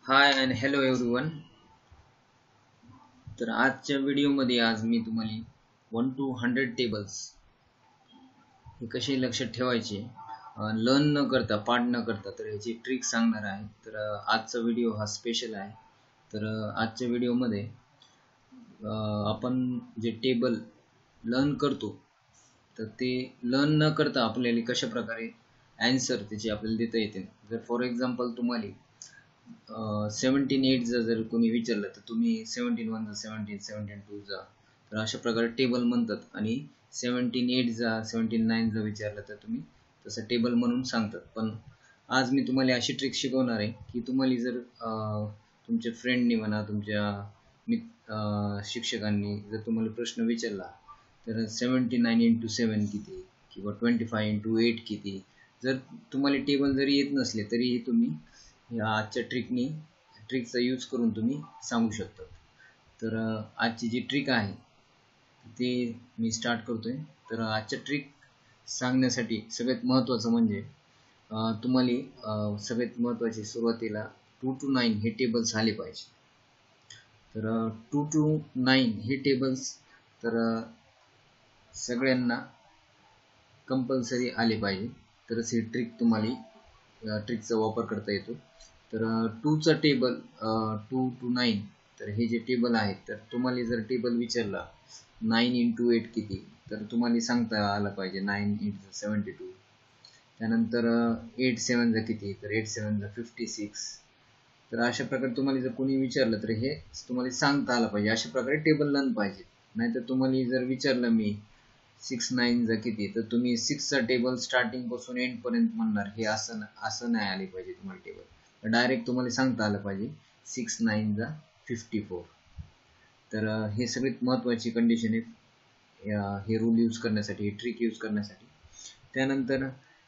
High and hello everyone. तर आजच्या व्हिडिओमध्ये आज मी तुम्हाला 1 to 100 टेबल्स हे कसे लक्षात ठेवायचे लर्न न करता पाठ न करता तर याची ट्रिक सांगणार आहे. तर आजचा व्हिडिओ हा स्पेशल आहे. तर आजच्या व्हिडिओमध्ये आपण जे टेबल लर्न करतो तर ते लर्न न करता आपल्याला कशा प्रकारे आन्सर त्याची आपल्याला देता येते. जर फॉर एक्झाम्पल तुम्हाला 17 8 जर कोणी विचारलं तर तुम्ही 17 1 जा 17 17 2 जा तर अशा प्रकारे टेबल म्हणतात. आणि 17 8 जा 17 9 जा विचारलं तर तुम्ही तसं टेबल म्हणून सांगतात. पण आज मी तुम्हाला अशी ट्रिक शिकवणार आहे की तुम्हाला जर तुमच्या फ्रेंडनी म्हणा तुमच्या शिक्षकांनी जर तुम्हाला प्रश्न विचारला तर 79 इंटू 7 किती किंवा 25 इंटू 8 किती, जर तुम्हाला टेबल जरी येत नसले तरीही तुम्ही या आजच्या ट्रिकचा यूज करून तुम्ही सांगू शकता. तर आजची जी ट्रिक आहे ती मी स्टार्ट करतोय. तर आजच्या ट्रिक सांगण्यासाठी सगळ्यात महत्त्वाचं म्हणजे तुम्हाला सगळ्यात महत्त्वाचे सुरुवातीला 2 to 9 हे टेबल्स आले पाहिजे. तर 2 to 9 हे टेबल्स तर सगळ्यांना कंपल्सरी आले पाहिजे तरच ही ट्रिक तुम्हाला ट्रिकचा वापर करता येतो. तर 2 चा टेबल 2 to 9 तर हे जे टेबल आहे तर तुम्हाला जर टेबल विचारला 9 इंटू 8 किती तर तुम्हाला सांगता आलं पाहिजे 9 8 72. त्यानंतर 8 7 जा किती तर 8 7 जा 56. तर अशा प्रकारे तुम्हाला जर कोणी विचारलं तर हे तुम्हाला सांगता आलं पाहिजे. अशा प्रकारे टेबल लर्न पाहिजे. नाहीतर तुम्हाला जर विचारलं मी 6 9 जा किती तर तुम्ही 6 चा टेबल स्टार्टिंग पासून एंड पर्यंत म्हणणार. हे असं नाही आले पाहिजे तुम्हाला टेबल. डायरेक्ट तुम्हाला सांगता आलं पाहिजे 6 9 जा 54. तर हे सगळ्यात महत्त्वाची कंडिशन आहे हे रूल यूज करण्यासाठी, ट्रिक यूज करण्यासाठी. त्यानंतर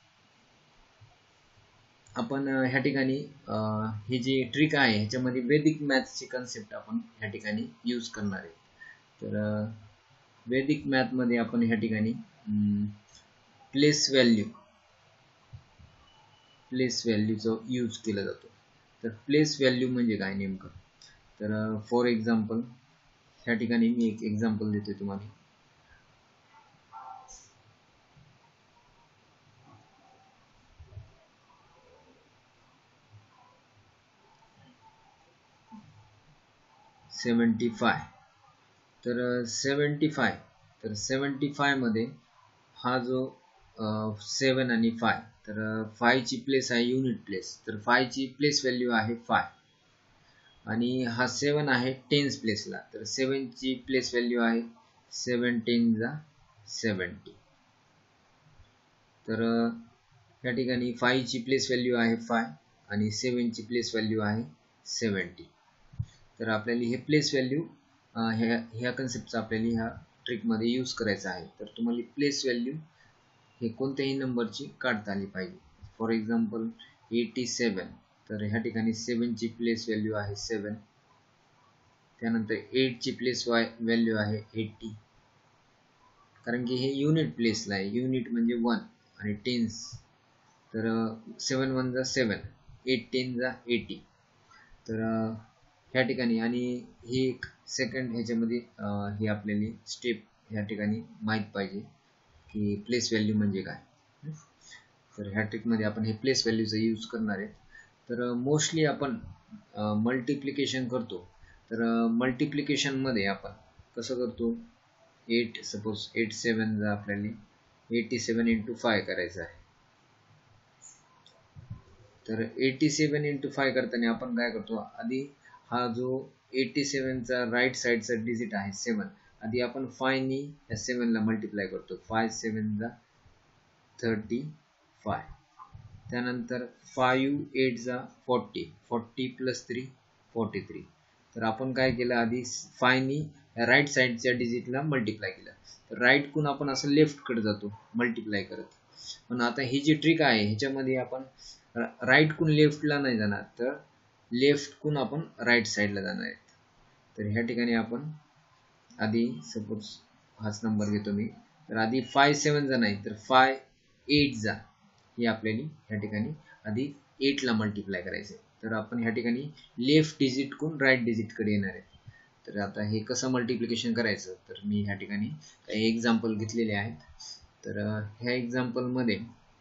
आपण ह्या ठिकाणी ही जी ट्रिक आहे ह्याच्यामध्ये वैदिक मॅथ्सची कन्सेप्ट आपण ह्या ठिकाणी यूज करणार आहे. तर वैदिक मॅथमध्ये आपण ह्या ठिकाणी प्लेस व्हॅल्यूचा यूज केला जातो. तर प्लेस व्हॅल्यू म्हणजे काय नेमकं, तर फॉर एक्झाम्पल ह्या ठिकाणी मी एक एक्झाम्पल देतोय तुम्हाला. तर 75 मध्ये हा जो 7 आणि 5 तर 5 ची प्लेस आहे युनिट प्लेस. तर 5 ची प्लेस व्हॅल्यू आहे 5 आणि हा 7 आहे टेन्स प्लेसला. तर 7 ची प्लेस व्हॅल्यू आहे 7 10 जा 70. तर या ठिकाणी 5 ची प्लेस व्हॅल्यू आहे 5 आणि 7 ची प्लेस व्हॅल्यू आहे 70. तर आपल्याला हे प्लेस व्हॅल्यू ह्या कन्सेप्टचा आपल्याला ह्या ट्रिकमध्ये यूज करायचा आहे. तर तुम्हाला प्लेस व्हॅल्यू हे कोणत्याही नंबरची काढता आली पाहिजे. फॉर एक्झाम्पल 87 तर ह्या ठिकाणी 7 ची प्लेस व्हॅल्यू आहे 7. त्यानंतर 8 ची प्लेस व्हॅल्यू आहे 80 कारण की हे युनिट प्लेसला आहे. युनिट म्हणजे 1 आणि टेन्स तर 7 1 जा 7 8 10 जा 80. तर ह्या ठिकाणी आणि ही एक सेकंड ह्याच्यामध्ये ही आपल्याला स्टेप ह्या ठिकाणी माहीत पाहिजे की प्लेस व्हॅल्यू म्हणजे काय. तर ह्या ट्रिकमध्ये आपण हे प्लेस व्हॅल्यूचा यूज करणार आहे. तर मोस्टली आपण मल्टिप्लिकेशन करतो. तर मल्टिप्लिकेशनमध्ये आपण कसं करतो, 8 सपोज 8 7 जा आपल्याला 87 इंटू 5 करायचं आहे. तर 87 इंटू 5 करताना आपण काय करतो, आधी हा जो 87 चा राईट साईडचा डिजिट आहे 7 आधी आपण 5 नी या 7 ला मल्टिप्लाय करतो. 5 7 जा 35. त्यानंतर 5 8 जा 40 40 प्लस 3 43. तर आपण काय केलं, आधी 5 नी राईट साईडच्या डिजिटला मल्टिप्लाय केलं. तर राईट कून आपण असं लेफ्ट कडे जातो मल्टिप्लाय करत. पण आता ही जी ट्रिक आहे ह्याच्यामध्ये आपण राईट कून लेफ्टला नाही जाणार तर लेफ्ट कून आपण राईट साईडला जाणार आहेत. तर ह्या ठिकाणी आपण आधी सपोज हाच नंबर घेतो मी. तर आधी 5 7 जा नाही तर 5 8 जा ही आपल्याला ह्या ठिकाणी आधी 8 ला मल्टिप्लाय करायचे. तर आपण ह्या ठिकाणी लेफ्ट डिजिट कडून राईट डिजिट कडे येणार आहे. तर आता हे कसं मल्टिप्लिकेशन करायचं, तर मी ह्या ठिकाणी काही एक्झाम्पल घेतलेले आहेत. तर ह्या एक्झाम्पल मध्ये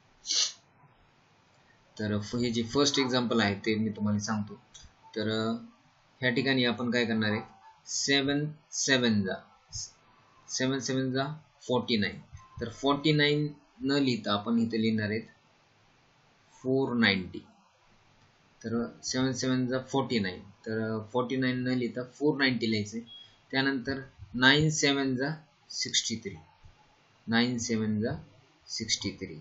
तर हे जे फर्स्ट एक्झाम्पल आहे ते मी तुम्हाला सांगतो. तर ह्या ठिकाणी आपण काय करणार आहे, 7 7 जा 49. तर 49 न लिहिता आपण इथे लिहिणार आहेत 490. तर 7 7 जा 49. तर 49 न लिहिता 490 लिहायचे. त्यानंतर 9 7 जा 63. 9 7 जा 63.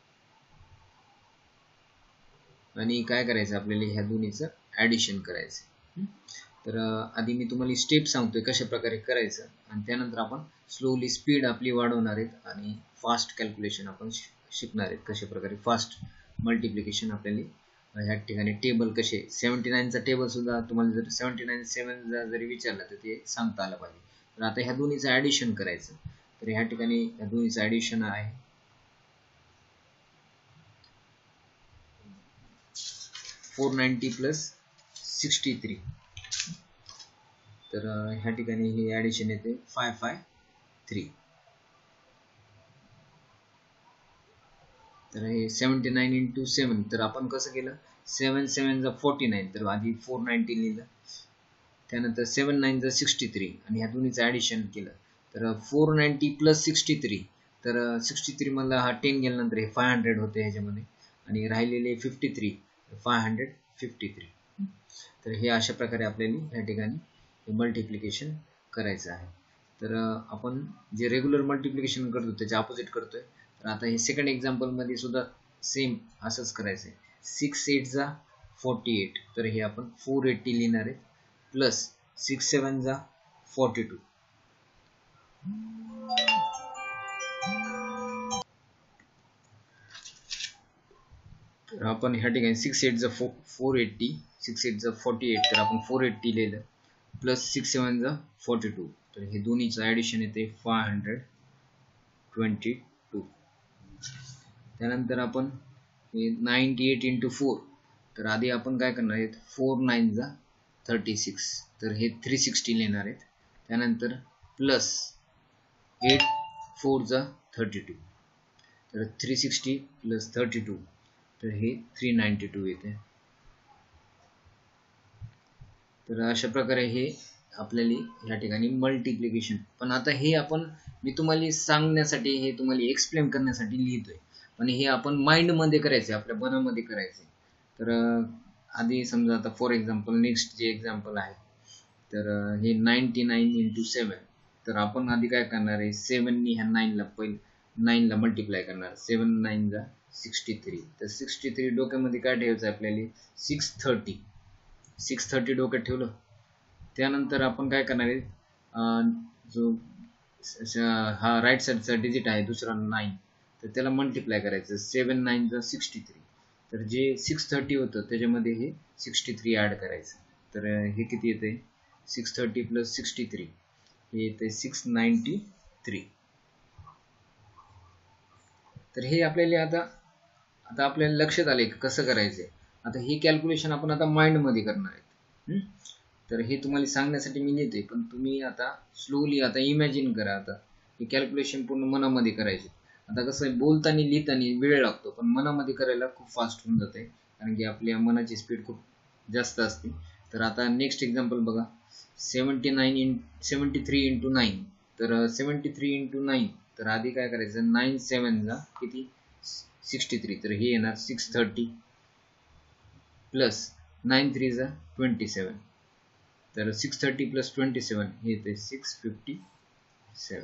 आणि काय करायचं आपल्याला, ह्या दोन्हीचं ॲडिशन करायचं. तर आधी मी तुम्हाला स्टेप सांगतोय कशा प्रकारे करायचं, आणि त्यानंतर आपण स्लोली स्पीड आपली वाढवणार आहेत आणि फास्ट कॅल्क्युलेशन आपण शिकणार आहेत, कशा प्रकारे फास्ट मल्टिप्लिकेशन आपल्याला ह्या ठिकाणी टेबल कसे 79 चा टेबल सुद्धा तुम्हाला जर 79 7 जरी विचारलं तर ते सांगता आलं पाहिजे. तर आता ह्या दोन्हीचं ॲडिशन करायचं. तर ह्या ठिकाणी ह्या दोन्हीचं ॲडिशन आहे 490 प्लस 63. तर ह्या ठिकाणी हे ॲडिशन येते 553. तर हे 79 इंटू 7. तर आपण कसं केलं, 7 7 जा 49. तर आधी 490 लिहिलं, त्यानंतर 7 9 जा 63 आणि ह्या दोन्हीचं ॲडिशन केलं. तर 490 प्लस 63. तर 63 मधला हा 10 गेल्यानंतर हे 500 होते ह्याच्यामध्ये, आणि राहिलेले 53 553. तर हे अशा प्रकारे आपल्याला ह्या ठिकाणी मल्टिप्लिकेशन करायचं आहे. तर आपण जे रेग्युलर मल्टिप्लिकेशन करतो त्याच्या अपोजिट करतोय. तर आता हे सेकंड एक्झाम्पल मध्ये सुद्धा सेम असंच करायचं आहे. 6 8 जा 48. तर हे आपण 480 लिहिणार आहे प्लस 6 7 जा 42. तर आपण ह्या ठिकाणी 6 8 जा 480, 6 8 जा 48. तर आपण 480 लिहिलं प्लस 6 7 जा 42. तर हे दोन्हीचं ॲडिशन येते 522. त्यानंतर आपण 98 इंटू 4. तर आधी आपण काय करणार आहेत, 4 9 जा 36. तर हे 360 लिहिणार आहेत. त्यानंतर प्लस 8 4 जा 32. तर 360 प्लस 32. तर हे 392 येते. तर अशा प्रकारे हे आपल्याला ह्या ठिकाणी मल्टिप्लिकेशन. पण आता हे आपण मी तुम्हाला सांगण्यासाठी, हे तुम्हाला एक्सप्लेन करण्यासाठी लिहितोय, पण हे आपण माइंड मध्ये करायचे, आपल्या मनामध्ये करायचे. तर आधी समजा आता फॉर एक्झाम्पल नेक्स्ट जे एक्झाम्पल आहे, तर हे 99 इंटू 7. तर आपण आधी काय करणार आहे, 7 नी ह्या 9 ला मल्टिप्लाय करणार. 7 9 जा 63. तर 63 डोक्यामध्ये काय ठेवायचं आपल्याला, 630 डोक्यात ठेवलं. त्यानंतर आपण काय करणार आहे, जो हा राईट साईडचा डिजिट आहे दुसरा 9, तर त्याला मल्टिप्लाय करायचं. 7 9 जा 63. तर जे 630 होतं त्याच्यामध्ये हे 63 ऍड करायचं. तर हे किती येते, 630 प्लस 63 हे येते 693. तर हे आपल्याला आता आपल्याला लक्षात आले कसं करायचंय. आता हे कॅल्क्युलेशन आपण आता माइंड मध्ये करणार आहेत. तर हे तुम्हाला सांगण्यासाठी मी लिहितोय, पण तुम्ही आता स्लोली आता इमॅजिन करा. आता हे कॅल्क्युलेशन पूर्ण मनामध्ये करायचे. आता कसं आहे, बोलताना लिहिताना वेळ लागतो, पण मनामध्ये करायला खूप फास्ट होऊन जाते, कारण की आपल्या मनाची स्पीड खूप जास्त असते. तर आता नेक्स्ट एक्झाम्पल बघा, 73 इंटू 9. तर 73 इंटू 9. तर आधी काय करायचं, 9 7 जा किती 63. तर हे येणार 630 प्लस 9 3 जा 27. तर 630 प्लस 27 हे येते 657.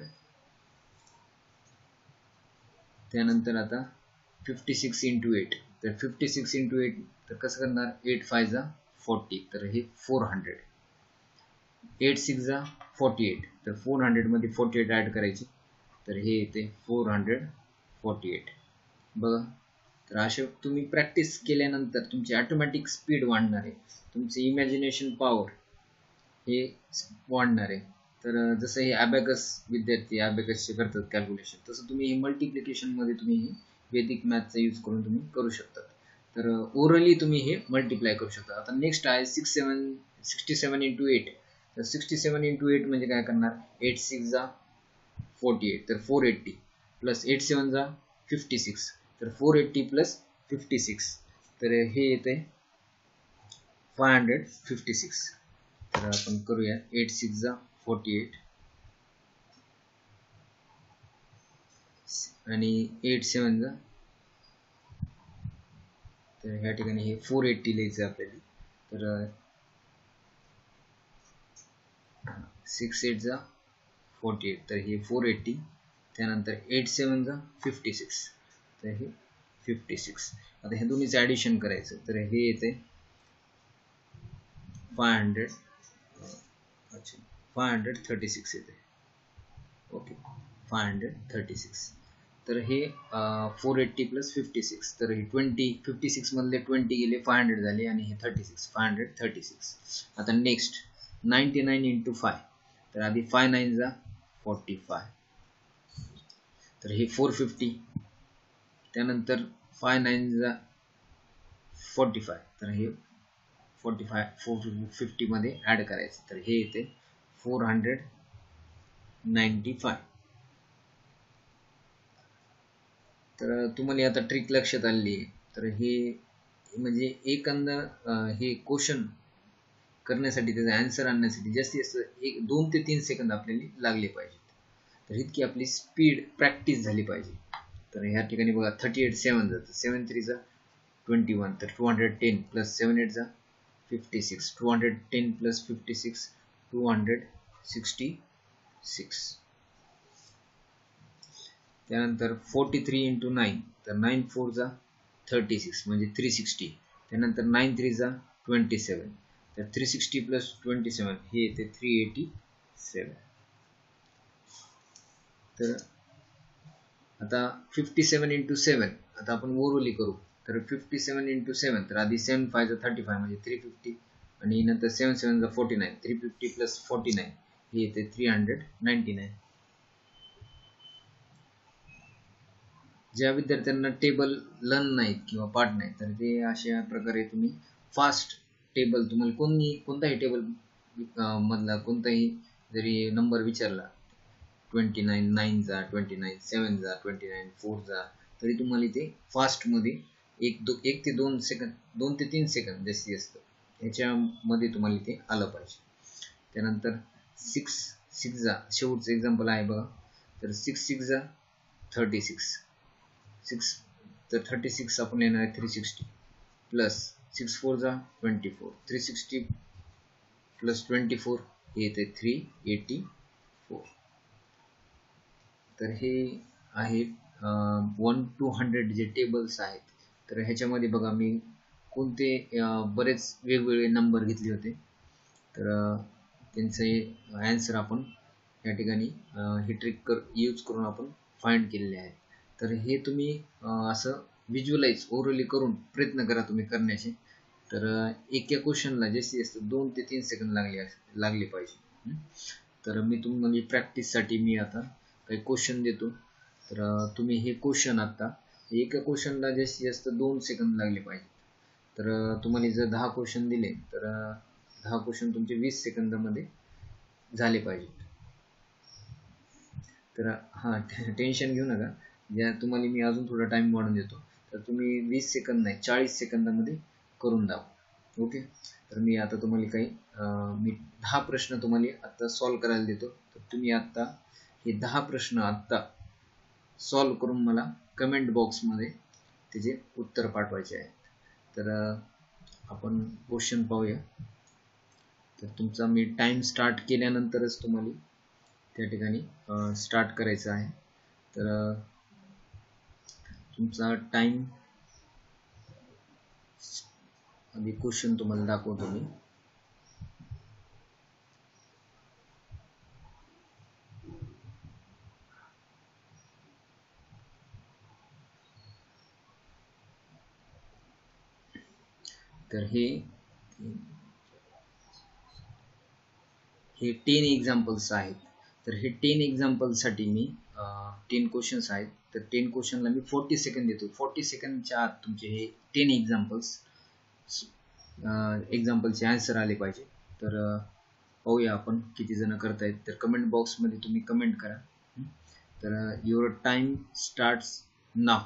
त्यानंतर आता 56 इंटू 8. तर 56 इंटू 8. तर कसं करणार, 8 5 जा 40. तर हे 400. 8 6 जा 48. तर 400 मध्ये 48 ऍड करायचे. तर हे येते 448. बघा, तर असे तुम्ही प्रॅक्टिस केल्यानंतर तुमची ऑटोमॅटिक स्पीड वाढणार आहे, तुमचे इमॅजिनेशन पॉवर हे वाढणार आहे. तर जसं हे अबॅकस विद्यार्थी अबॅकसचे करतात कॅल्क्युलेशन, तसं तुम्ही हे मल्टिप्लिकेशन मध्ये तुम्ही वैदिक मॅथचा यूज करून तुम्ही करू शकता. तर ओरली तुम्ही हे मल्टिप्लाय करू शकता. आता नेक्स्ट आहे 67 इंटू 8. तर 67 इंटू 8 म्हणजे काय करणार, 8 6 जा 48, तर 480 प्लस 8 7 जा 56, तर 480 प्लस 56, तर हे येते 556. तर आपण करूया 8 6 जा 48 आणि 8 7 जा, तर ह्या ठिकाणी हे 480 लिहायचं आपल्याला. तर 6 8 जा 48, तर हे 480, त्यानंतर 8 7 जा 56, तर हे 56. आता हे दोन्हीचं ॲडिशन करायचं, तर हे येते 536 येते. ओके 536. तर हे 480 प्लस 56, तर हे 56 मधले 20 गेले 500 झाले आणि हे 536. आता नेक्स्ट 99 इंटू 5, तर आधी 5 9 जा 45, तर हे 450, त्यानंतर 5 9 जा 45, तर हे 450 मध्ये ऍड करायचं, तर हे येते 495. तर तुम्हाला आता ट्रिक लक्षात आली आहे. तर हे म्हणजे एकंदर हे क्वेश्चन करण्यासाठी, त्याचा आन्सर आणण्यासाठी जास्तीत जास्त 2 ते 3 सेकंद आपल्याला लागले पाहिजेत. तर इतकी आपली स्पीड प्रॅक्टिस झाली पाहिजे. तर ह्या ठिकाणी बघा 38 7 जातं, 7 3 जा 21, तर 210 प्लस 7 8 जा 56, 210 प्लस 56 266. त्यानंतर 43 इंटू 9, तर 9 4 जा 36 म्हणजे 360, त्यानंतर 9 3 जा 27, तर 360 प्लस 27 हे येते 387. तर आता 57 इंटू 7, आता आपण ओरली करू. तर 57 इंटू 7, तर आधी 7 5 जा 35 म्हणजे 350, आणि नंतर 7 7 जा 49, 350 प्लस 49 हे येते 399. ज्या विद्यार्थ्यांना टेबल लर्न नाहीत किंवा पाठ नाहीत, तर ते अशा प्रकारे तुम्ही फास्ट टेबल, तुम्हाला कोणताही टेबल मधला कोणताही जरी नंबर विचारला, 29 9 जा 29 7 जा 29 4 जा, तरी तुम्हाला ते फास्ट मध्ये 1 ते 2 सेकंद, 2 ते 3 सेकंद जास्तीत जास्त याच्यामध्ये तुम्हाला ते आलं पाहिजे. त्यानंतर 6 जा, शेवटचं एक्झाम्पल आहे बघा. तर 6 6 जा 36, 6 तर 36 आपण येणार आहे 360 प्लस 6 4 जा 24, 360 प्लस 24 हे येते 384. तर हे आहे 1 to 100 जे टेबल्स आहेत. तर ह्याच्यामध्ये बघा मी कोणते बरेच वेगवेगळे नंबर घेतले होते, तर त्यांचे आन्सर आपण या ठिकाणी ही ट्रिक यूज करून आपण फाइंड केलेले आहेत. तर हे तुम्ही असं व्हिज्युअलाइज ओरली करून प्रयत्न करा तुम्ही करण्याचे. तर एका क्वेश्चनला जास्तीत जास्त 2 ते 3 सेकंद लागले पाहिजे. तर मी तुम्हाला प्रॅक्टिससाठी मी आता काही क्वेश्चन देतो. तर तुम्ही हे क्वेश्चन आता एका क्वेश्चनला जास्तीत जास्त 2 सेकंद लागले पाहिजे. तर तुम्हाला जर 10 क्वेश्चन दिले, तर 10 क्वेश्चन तुमचे 20 सेकंदामध्ये झाले पाहिजे. तर हां टेन्शन घेऊ नका, ज्या तुम्हाला मी अजून थोडा टाइम वाढवून देतो. तर तुम्ही 20 सेकंद नाही 40 सेकंदामध्ये करून दाखवा. ओके. तर मी आता तुम्हाला मी 10 प्रश्न तुम्हाला आता सॉल्व करायला देतो. तर तुम्ही आता हे 10 प्रश्न आता सॉल्व करून मला कमेंट बॉक्समध्ये त्याचे उत्तर पाठवायचे आहेत. तर आपण क्वेश्चन पाहूया. तर तुमचा मी टाइम स्टार्ट केल्यानंतरच तुम्हाला त्या ठिकाणी स्टार्ट करायचं आहे. तर तुमचा टाइम, आधी क्वेश्चन तुम्हाला दाखवतो मी. तर हे 10 एक्झाम्पल्स आहेत. तर हे 10 एक्झाम्पल्ससाठी मी 10 क्वेश्चन्स आहेत, तर 10 क्वेश्चनला मी 40 सेकंद देतो. 40 सेकंदच्या आत तुमचे हे 10 एक्झाम्पलचे आन्सर आले पाहिजे. तर पाहूया आपण किती जण करतायत. तर कमेंट बॉक्समध्ये तुम्ही कमेंट करा. तर your time starts now.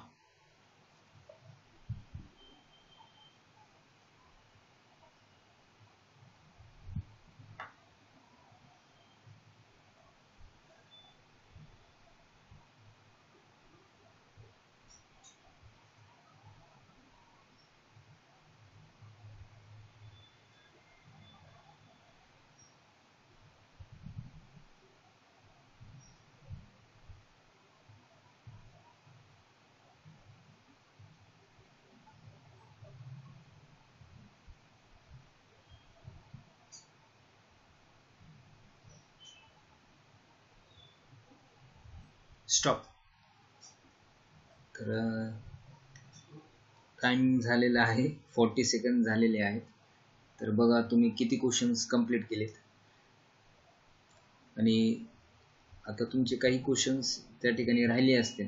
Stop. तर टाइम झालेला आहे, 40 सेकंद झालेले आहेत. तर बघा तुम्ही किती क्वेश्चन्स कंप्लीट केलेत. आणि आता तुमचे काही क्वेश्चन्स त्या ठिकाणी राहिले असतील,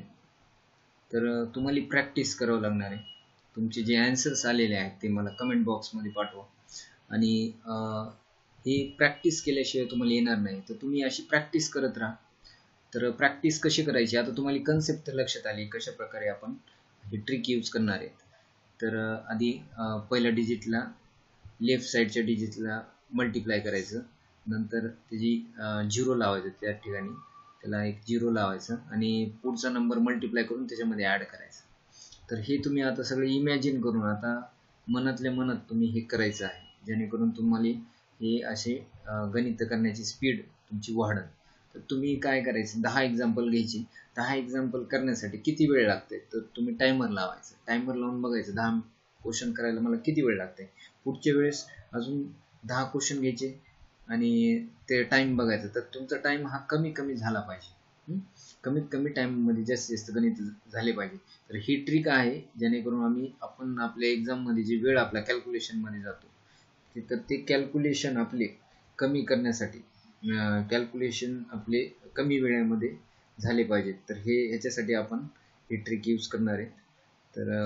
तर तुम्हाला प्रॅक्टिस करावं लागणार आहे. तुमचे जे आन्सर्स आलेले आहेत ते मला कमेंट बॉक्समध्ये पाठवा. आणि हे प्रॅक्टिस केल्याशिवाय तुम्हाला येणार नाही. तर तुम्ही अशी प्रॅक्टिस करत राहा. तर प्रॅक्टिस कशी करायची, आता तुम्हाला कन्सेप्ट लक्षात आली कशा प्रकारे आपण हे ट्रिक यूज करणार आहेत. तर आधी पहिल्या डिजिटला लेफ्ट साईडच्या डिजिटला मल्टिप्लाय करायचं, नंतर त्याची 0 लावायचं, त्या ठिकाणी त्याला एक 0 लावायचं आणि पुढचा नंबर मल्टिप्लाय करून त्याच्यामध्ये ॲड करायचं. तर हे तुम्ही आता सगळं इमॅजिन करून आता मनातल्या मनात तुम्ही हे करायचं आहे, जेणेकरून तुम्हाला हे असे गणित करण्याची स्पीड तुमची वाढेल. तर तुम्ही काय करायचं, 10 एक्झाम्पल घ्यायची. 10 एक्झाम्पल करण्यासाठी किती वेळ लागते, तर तुम्ही टायमर लावायचं. टायमर लावून बघायचं 10 क्वेश्चन करायला मला किती वेळ लागते. पुढच्या वेळेस अजून 10 क्वेश्चन घ्यायचे आणि ते टाइम बघायचं. तर तुमचा टाइम हा कमी कमी झाला पाहिजे. कमीत कमी टाइममध्ये जास्तीत जास्त गणित झाले पाहिजे. तर ही ट्रिक आहे, जेणेकरून आपण आपल्या एक्झाममध्ये जी वेळ आपल्या कॅल्क्युलेशनमध्ये जातो, तर ते कॅल्क्युलेशन आपले कमी करण्यासाठी, कॅल्क्युलेशन आपले कमी वेळेमध्ये झाले पाहिजेत. तर ह्याच्यासाठी आपण ही ट्रिक यूज करणार आहे. तर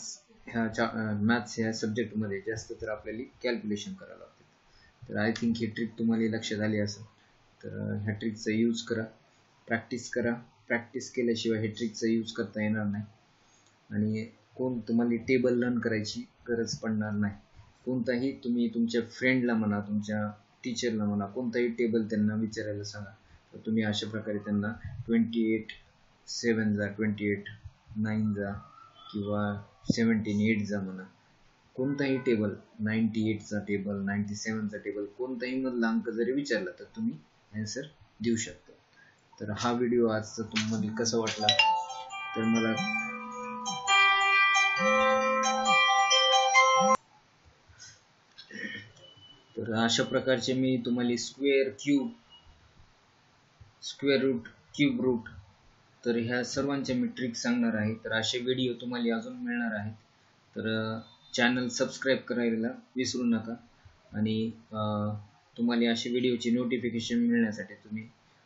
मॅथ्स ह्या सब्जेक्टमध्ये जास्त तर आपल्याला कॅल्क्युलेशन करावं लागतं. तर आय थिंक ही ट्रिक तुम्हाला लक्षात आली असेल. तर ह्या ट्रिकचा यूज करा, प्रॅक्टिस करा. प्रॅक्टिस केल्याशिवाय हे ट्रिकचा यूज करता येणार नाही. आणि तुम्हाला टेबल लर्न करायची गरज पडणार नाही. कोणताही तुम्ही तुमच्या फ्रेंडला म्हणा, तुमच्या टीचरला म्हणा, कोणताही टेबल त्यांना विचारायला सांगा. तर तुम्ही अशा प्रकारे त्यांना 28 7 जा, 28 9 जा, किंवा 17 8 जा म्हणा. कोणताही टेबल, 98चा टेबल, 97चा टेबल, कोणताही मधला अंक जरी विचारला तर तुम्ही आन्सर देऊ शकता. तर हा व्हिडिओ आजचा तुम्हाला कसा वाटला, तर मला तर अशा प्रकारचे मी तुम्हाला square, cube, square root, cube root, तर ह्या सर्वांच्या मी ट्रिक सांगणार आहे. तर असे व्हिडिओ तुम्हाला अजून मिळणार आहेत. तर चॅनल सबस्क्राईब करायला विसरू नका. आणि तुम्हाला असे व्हिडिओची नोटिफिकेशन मिळण्यासाठी तुम्ही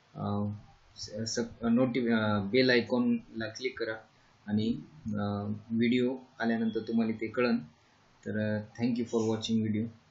बेल आयकॉनला क्लिक करा आणि व्हिडिओ आल्यानंतर तुम्हाला ते कळेल. तर थँक्यू फॉर वॉचिंग व्हिडिओ.